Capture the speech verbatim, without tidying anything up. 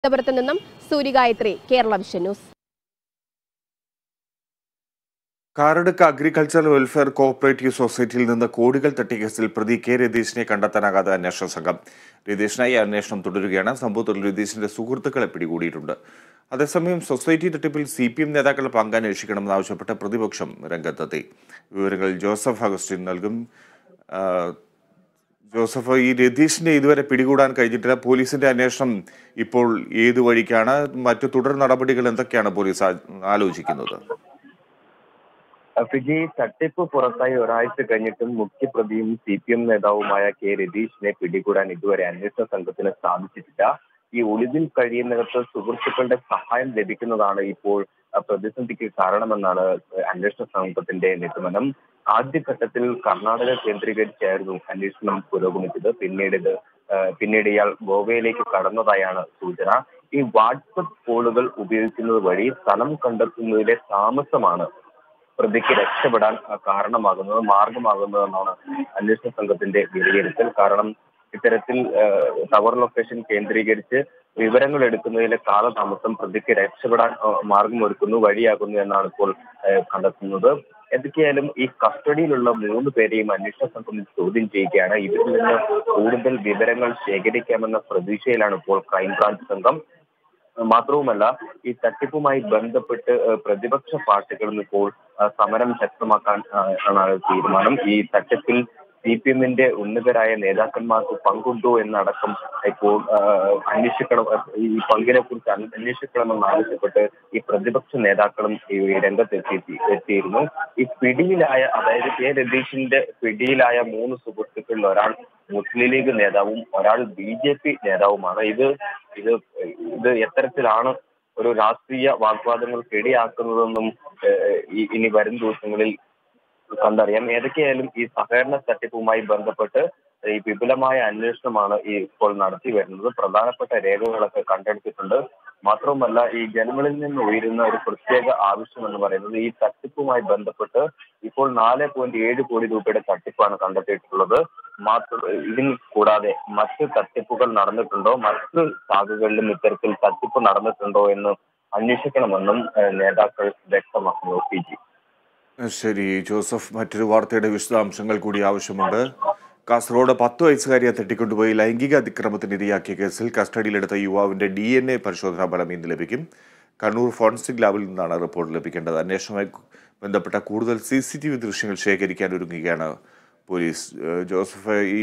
തിരുവനന്തപുരത്ത് നിന്നും Suryagayathri, Kerala vision news. Karadukka agricultural welfare cooperative സൊസൈറ്റിയിൽ നിന്ന് കോടികൾ തട്ടിയ കേസിൽ പ്രതി കെ രതീഷിനെ കണ്ടെത്താനാകാതെ അന്വേഷണ സംഘം. രതീഷിനായി അന്വേഷണം തുടരുകയാണ്. സംഭവത്തിൽ രതീഷിന്റെ സുഹൃത്തുക്കളെ പിടികൂടിയിട്ടുണ്ട്. അതേസമയം സൊസൈറ്റി തട്ടിപ്പിൽ സി പി എം നേതാക്കളുടെ പങ്ക് അന്വേഷിക്കണമെന്നാവശ്യപ്പെട്ട് പ്രതിപക്ഷം രംഗത്തെത്തി. വിവരങ്ങൾ ജോസഫ് അഗസ്റ്റിൻ നൽകും. ജോസഫ്, ഈ രതീഷിനെ ഇതുവരെ പിടികൂടാൻ കഴിഞ്ഞിട്ടില്ല. പോലീസിന്റെ അന്വേഷണം ഇപ്പോൾ ഏതു വഴിക്കാണ്? മറ്റു തുടർ നടപടികൾ എന്തൊക്കെയാണ് പോലീസ് ആലോചിക്കുന്നത്? ഫിജി, തട്ടിപ്പ് പുറത്തായി ഒരാഴ്ച കഴിഞ്ഞിട്ടും മുഖ്യപ്രതിയും സി പി എം നേതാവുമായ കെ രതീഷിനെ പിടികൂടാൻ ഇതുവരെ അന്വേഷണ സംഘത്തിന് സാധിച്ചിട്ടില്ല. ഈ ഒളിവിൽ കഴിയുന്നിടത്ത് സുഹൃത്തുക്കളുടെ സഹായം ലഭിക്കുന്നതാണ് ഇപ്പോൾ പ്രതിസന്ധിക്ക് കാരണമെന്നാണ് അന്വേഷണ സംഘത്തിന്റെ നിഗമനം. ആദ്യഘട്ടത്തിൽ കർണാടക കേന്ദ്രീകരിച്ചായിരുന്നു അന്വേഷണം പുരോഗമിച്ചത്. പിന്നീട് ഇത് പിന്നീട് ഇയാൾ ഗോവയിലേക്ക് കടന്നതായാണ് സൂചന. ഈ വാട്സപ്പ് കോളുകൾ ഉപയോഗിക്കുന്നത് വഴി സ്ഥലം കണ്ടെത്തുന്നതിലെ താമസമാണ് പ്രതിക്ക് രക്ഷപ്പെടാൻ കാരണമാകുന്നത്, മാർഗമാകുന്നതെന്നാണ് അന്വേഷണ സംഘത്തിന്റെ വിലയിരുത്തൽ. കാരണം ഇത്തരത്തിൽ ടവർ ലൊക്കേഷൻ കേന്ദ്രീകരിച്ച് വിവരങ്ങൾ എടുക്കുന്നതിലെ കാലതാമസം പ്രതിക്ക് രക്ഷപ്പെടാൻ മാർഗമൊരുക്കുന്നു, വഴിയാകുന്നു എന്നാണ് ഇപ്പോൾ കണ്ടെത്തുന്നത്. എന്തൊക്കെയായാലും ഈ കസ്റ്റഡിയിലുള്ള മൂന്ന് പേരെയും അന്വേഷണ സംഘം ചോദ്യം ചെയ്യുകയാണ്. ഇതിൽ നിന്ന് കൂടുതൽ വിവരങ്ങൾ ശേഖരിക്കാമെന്ന പ്രതീക്ഷയിലാണ് ഇപ്പോൾ ക്രൈംബ്രാഞ്ച് സംഘം. മാത്രവുമല്ല, ഈ തട്ടിപ്പുമായി ബന്ധപ്പെട്ട് പ്രതിപക്ഷ പാർട്ടികളും ഇപ്പോൾ സമരം ശക്തമാക്കാൻ ആണ് തീരുമാനം. ഈ തട്ടിപ്പിൽ സി പി എമ്മിന്റെ ഉന്നതരായ നേതാക്കന്മാർക്ക് പങ്കുണ്ടോ എന്നടക്കം ഇപ്പോൾ അന്വേഷിക്കണം, ഈ പങ്കിനെ കുറിച്ച് അന്വേഷിക്കണമെന്ന് ആവശ്യപ്പെട്ട് ഈ പ്രതിപക്ഷ നേതാക്കളും ഈ രംഗത്തെത്തി എത്തിയിരുന്നു. ഈ പിടിയിലായ, അതായത് കെ രതീഷിന്റെ പിടിയിലായ മൂന്ന് സുഹൃത്തുക്കളിൽ ഒരാൾ മുസ്ലിം ലീഗ് നേതാവും ഒരാൾ ബി ജെ പി നേതാവുമാണ്. ഇത് ഇത് ഇത് എത്തരത്തിലാണ് ഒരു രാഷ്ട്രീയ വാഗ്വാദങ്ങൾക്ക് ഇടയാക്കുന്നതെന്നും ഇനി വരും ദിവസങ്ങളിൽ കണ്ടറിയാം. ഏതൊക്കെയായാലും ഈ സഹകരണ തട്ടിപ്പുമായി ബന്ധപ്പെട്ട് ഈ വിപുലമായ അന്വേഷണമാണ് ഈ ഇപ്പോൾ നടത്തി വരുന്നത്. പ്രധാനപ്പെട്ട രേഖകളൊക്കെ കണ്ടെടുത്തിട്ടുണ്ട്. മാത്രവുമല്ല, ഈ ജനങ്ങളിൽ നിന്ന് ഉയരുന്ന ഒരു പ്രത്യേക ആവശ്യം എന്ന് പറയുന്നത് ഈ തട്ടിപ്പുമായി ബന്ധപ്പെട്ട് ഇപ്പോൾ നാല് പോയിന്റ് ഏഴ് കോടി രൂപയുടെ തട്ടിപ്പാണ് കണ്ടെത്തിയിട്ടുള്ളത്. മാത്ര ഇതിന് കൂടാതെ മറ്റ് തട്ടിപ്പുകൾ നടന്നിട്ടുണ്ടോ, മറ്റ് ശാഖകളിലും ഇത്തരത്തിൽ തട്ടിപ്പ് നടന്നിട്ടുണ്ടോ എന്ന് അന്വേഷിക്കണമെന്നും നേതാക്കൾ വ്യക്തമാക്കുന്നു. പി ജി ശരി ജോസഫ്, മറ്റൊരു വാർത്തയുടെ വിശദാംശങ്ങൾ കൂടി ആവശ്യമുണ്ട്. കാസർഗോഡ് പത്ത് വയസ്സുകാരിയെ തട്ടിക്കൊണ്ടുപോയി ലൈംഗിക അതിക്രമത്തിന് ഇരയാക്കിയ കേസിൽ കസ്റ്റഡിയിലെടുത്ത യുവാവിന്റെ ഡി എൻ എ പരിശോധനാ ഫലം ഇന്ന് ലഭിക്കും. കണ്ണൂർ ഫോറൻസിക് ലാബിൽ നിന്നാണ് റിപ്പോർട്ട് ലഭിക്കേണ്ടത്. അന്വേഷണവുമായി ബന്ധപ്പെട്ട കൂടുതൽ സി സി ടി വി ദൃശ്യങ്ങൾ ശേഖരിക്കാൻ ഒരുങ്ങുകയാണ് പോലീസ്. ജോസഫ്, ഈ